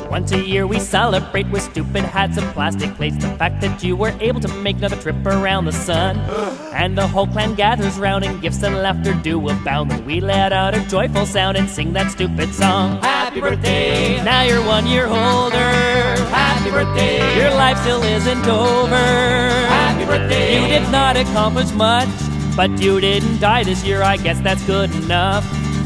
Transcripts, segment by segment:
Once a year we celebrate with stupid hats and plastic plates. The fact that you were able to make another trip around the sun. And the whole clan gathers round and gifts and laughter do abound. And we let out a joyful sound and sing that stupid song. Happy birthday, now you're 1 year older. Happy birthday, your life still isn't over. Happy birthday, you did not accomplish much, but you didn't die this year, I guess that's good enough.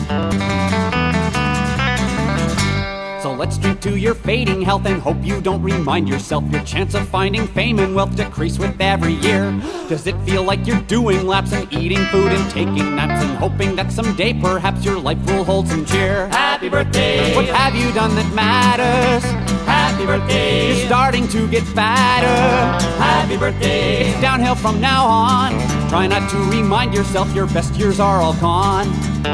So let's drink to your fading health and hope you don't remind yourself your chance of finding fame and wealth decrease with every year. Does it feel like you're doing laps and eating food and taking naps and hoping that someday perhaps your life will hold some cheer? Happy birthday! What have you done that matters? Happy birthday! You're starting to get fatter. Happy birthday! It's downhill from now on. Try not to remind yourself your best years are all gone.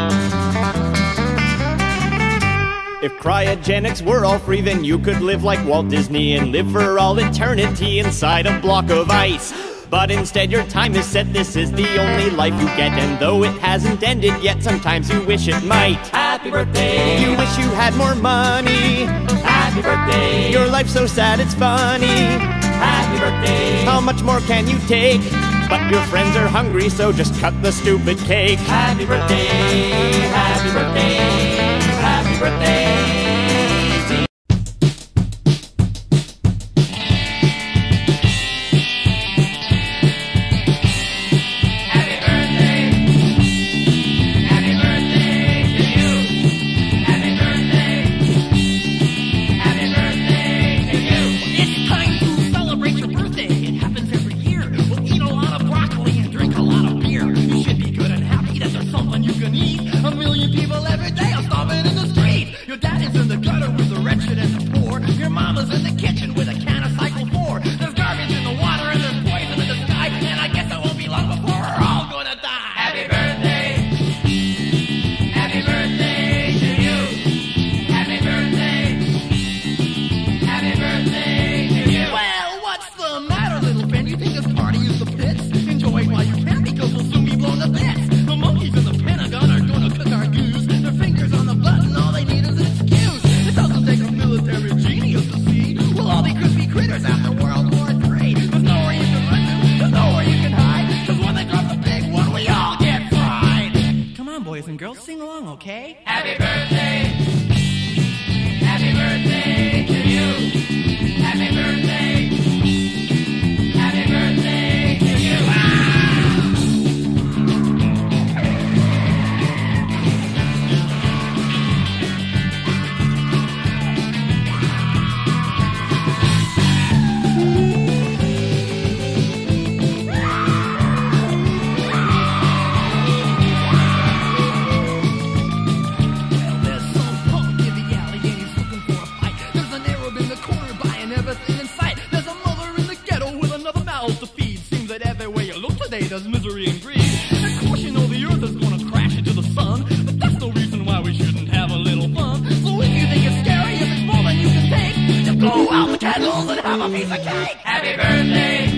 If cryogenics were all free, then you could live like Walt Disney and live for all eternity inside a block of ice. But instead your time is set, this is the only life you get. And though it hasn't ended yet, sometimes you wish it might. Happy birthday! You wish you had more money. Happy birthday! Your life's so sad it's funny. Happy birthday! How much more can you take? But your friends are hungry, so just cut the stupid cake. Happy birthday! Happy birthday! Happy birthday! Boys and girls, sing along, okay? Happy birthday! Happy birthday to you! Happy birthday! Happy birthday to you! There's misery and greed. Of course you know the earth is gonna crash into the sun, but that's no reason why we shouldn't have a little fun. So if you think it's scary, if it's more than you can take, just blow out the candles and have a piece of cake. Happy birthday!